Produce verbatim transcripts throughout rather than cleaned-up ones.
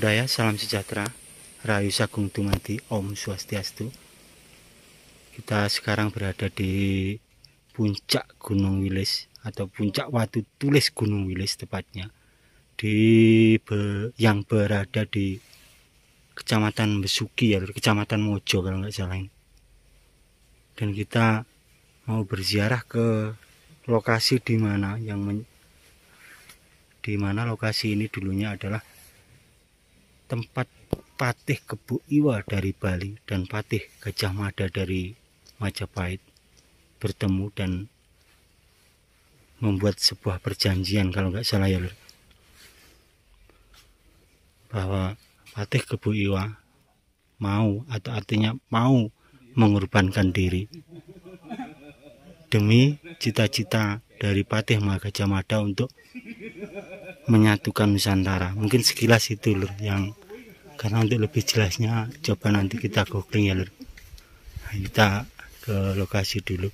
Budaya, salam sejahtera, Rahayu Sagung Dumadi, Om Swastiastu. Kita sekarang berada di puncak Gunung Wilis atau puncak Watu Tulis Gunung Wilis tepatnya, di be, yang berada di Kecamatan Besuki ya, Kecamatan Mojo kalau nggak salah ini. Dan kita mau berziarah ke lokasi di mana yang men, di mana lokasi ini dulunya adalah tempat Patih Kebu Iwa dari Bali dan Patih Gajah Mada dari Majapahit bertemu dan membuat sebuah perjanjian kalau nggak salah ya lur, bahwa Patih Kebu Iwa mau atau artinya mau mengorbankan diri demi cita-cita dari Patih Gajah Mada untuk menyatukan Nusantara. Mungkin sekilas itu lur, yang karena untuk lebih jelasnya coba nanti kita googling ya lur. Nah, kita ke lokasi dulu.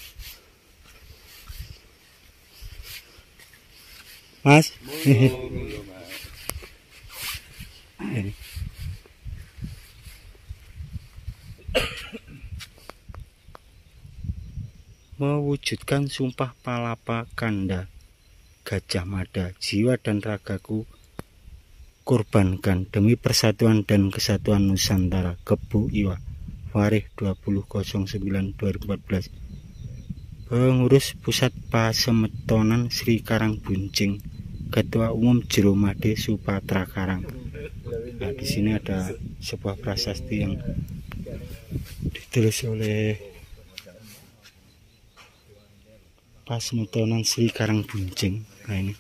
Mas, ini mewujudkan sumpah palapa kanda Gajah Mada, jiwa dan ragaku korbankan demi persatuan dan kesatuan Nusantara. Kebu Iwa, Warih dua puluh nol sembilan dua ribu empat belas. Pengurus Pusat Pasemetonan Sri Karang Buncing, Ketua Umum Jero Made Supatra Karang. Nah, di sini ada sebuah prasasti yang ditulis oleh Pasemetonan Sri Karang Buncing. Nah ini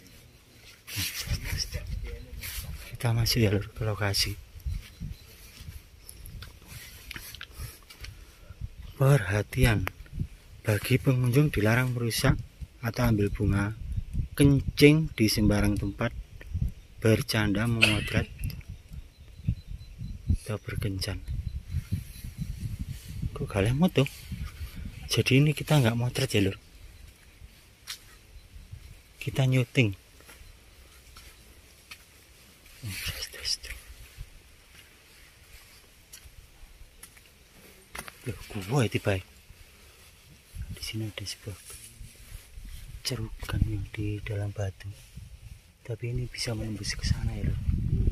kita masuk ya lur ke lokasi. Perhatian, bagi pengunjung dilarang merusak atau ambil bunga, kencing di sembarang tempat, bercanda, memotret atau berkencan. Kok kalian mau tuh? Jadi ini kita nggak motret ya lur, kita nyuting. Loh, gua itu baik. Di sini ada sebuah cerukan yang di dalam batu, tapi ini bisa menembus ke sana ya loh.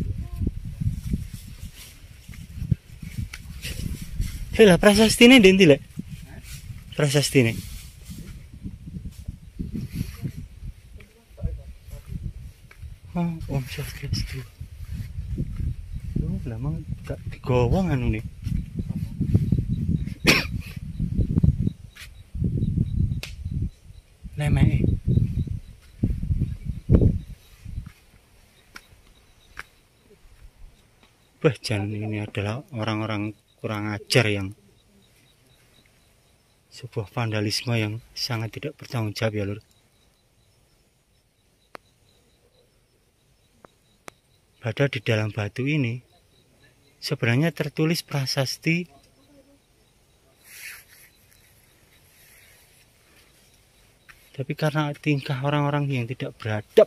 Hei lah, prasasti ini denti lah. Prasasti ini. Oh, Om Swastiastu. Lu lama gak digowong anu nih. Lemeh. Bahkan ini adalah orang-orang kurang ajar yang sebuah vandalisme yang sangat tidak bertanggung jawab ya lur. Pada di dalam batu ini sebenarnya tertulis prasasti tapi karena tingkah orang-orang yang tidak beradab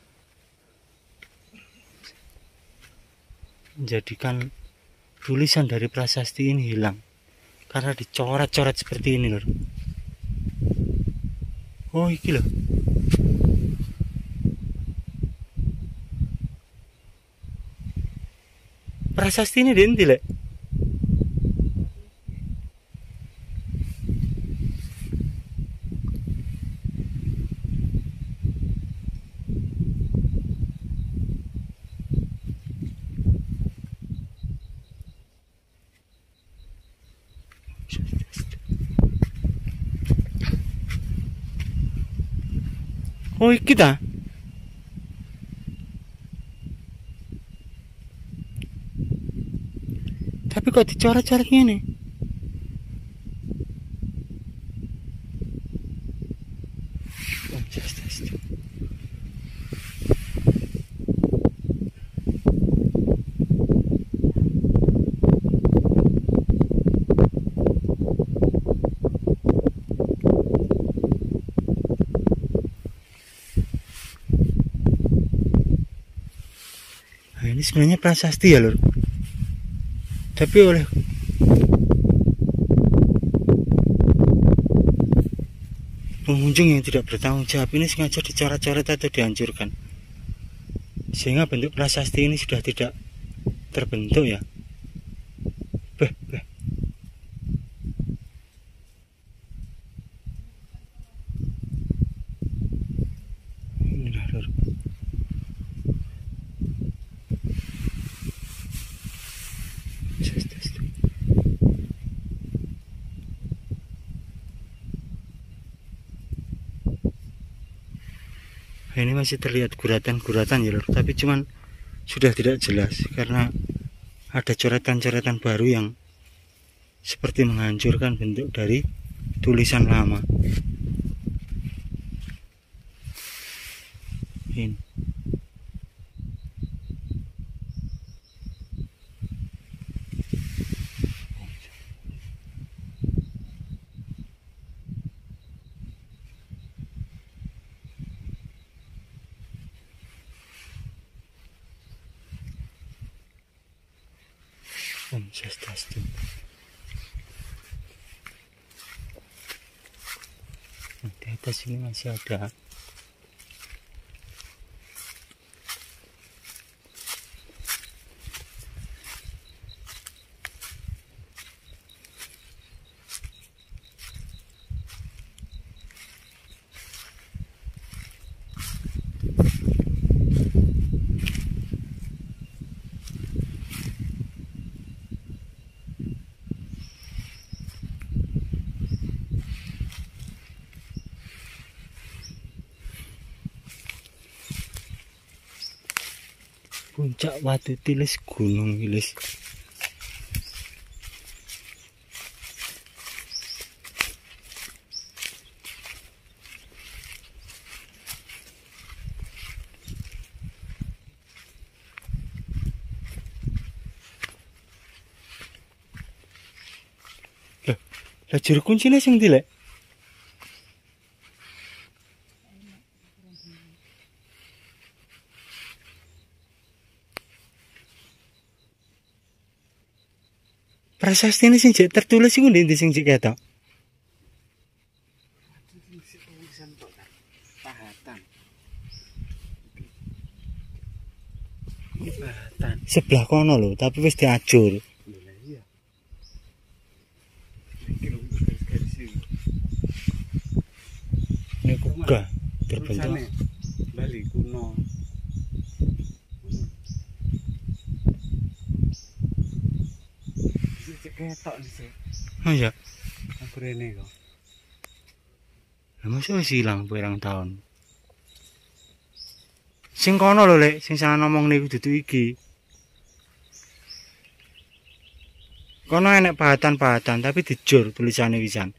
menjadikan tulisan dari prasasti ini hilang karena dicoret-coret seperti ini lur. Oh iki loh, prasasti ini denti lek. Oh kita tapi kok dicoret-coret ini? ini sebenarnya prasasti ya lur, tapi oleh pengunjung yang tidak bertanggung jawab ini sengaja dicoret-coret atau dihancurkan, sehingga bentuk prasasti ini sudah tidak terbentuk ya. Beh, beh. Inilah lur. Ini masih terlihat guratan-guratan ya lur, tapi cuman sudah tidak jelas karena ada coretan-coretan baru yang seperti menghancurkan bentuk dari tulisan lama. Ini Om Swastiastu. Nah, di atas ini masih ada puncak Watu Tilis Gunung Wilis. Lah, lah juru kuncinya sing ndi lek? Prasasti ini sing jek tertulis iku ndi sing jek ketok? Pahatan. Sebelah kono lho, tapi wis diajur. Iya. Ini kuga terbentuk Bali kuno. Ketok sih. Oh iya. Aku rene kok. Lah mosok wis ilang pirang tahun. Sing kono lho lek, sing sana ngomong niku dudu iki. Kono enek pahatan-pahatan tapi dijur tulisane wisan.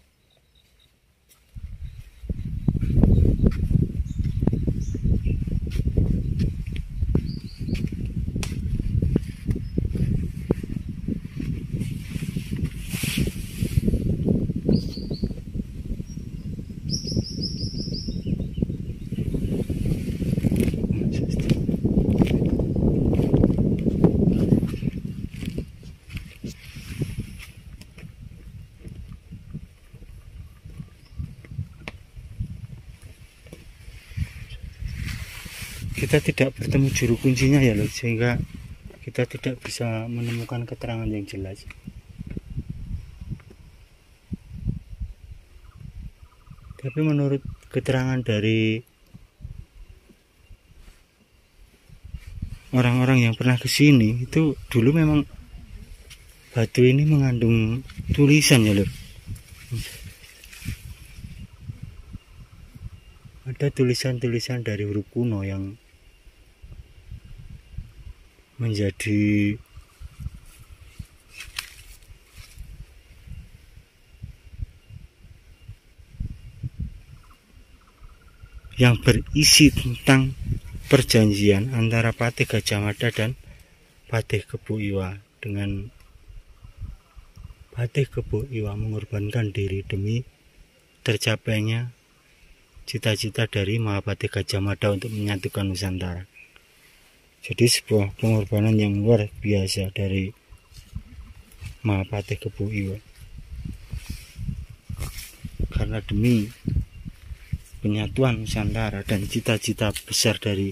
Kita tidak bertemu juru kuncinya ya loh, sehingga kita tidak bisa menemukan keterangan yang jelas. Tapi menurut keterangan dari orang-orang yang pernah ke sini, itu dulu memang batu ini mengandung tulisan ya loh. Ada tulisan-tulisan dari huruf kuno yang menjadi yang berisi tentang perjanjian antara Patih Gajah Mada dan Patih Kebo Iwa, dengan Patih Kebo Iwa mengorbankan diri demi tercapainya cita-cita dari Mahapatih Gajah Mada untuk menyatukan Nusantara. Jadi sebuah pengorbanan yang luar biasa dari Mahapatih Kebo Iwa, karena demi penyatuan Nusantara dan cita-cita besar dari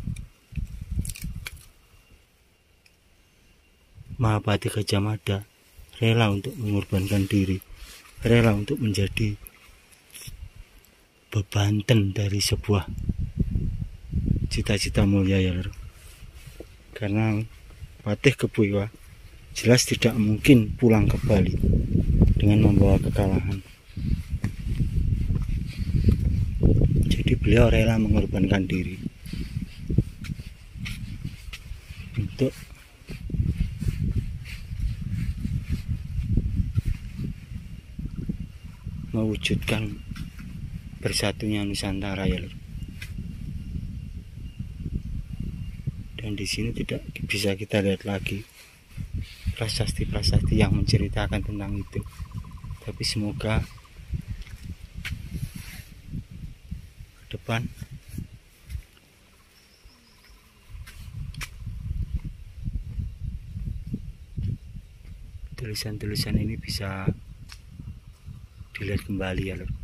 Mahapatih Gajah Mada, rela untuk mengorbankan diri, rela untuk menjadi bebanten dari sebuah cita-cita mulia ya lor. Karena Patih Kebo Iwa jelas tidak mungkin pulang ke Bali dengan membawa kekalahan. Jadi beliau rela mengorbankan diri untuk mewujudkan bersatunya Nusantara ya lor. Dan di sini tidak bisa kita lihat lagi prasasti-prasasti yang menceritakan tentang itu. Tapi semoga ke depan tulisan-tulisan ini bisa dilihat kembali ya lor.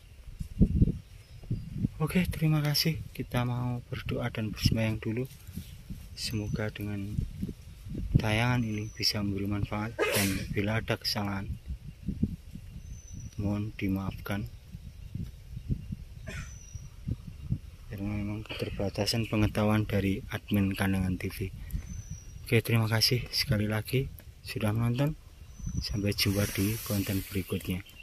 Oke, terima kasih. Kita mau berdoa dan bersembahyang dulu. Semoga dengan tayangan ini bisa memberi manfaat, dan bila ada kesalahan mohon dimaafkan karena memang keterbatasan pengetahuan dari admin Kandangan T V. Oke, terima kasih sekali lagi sudah menonton. Sampai jumpa di konten berikutnya.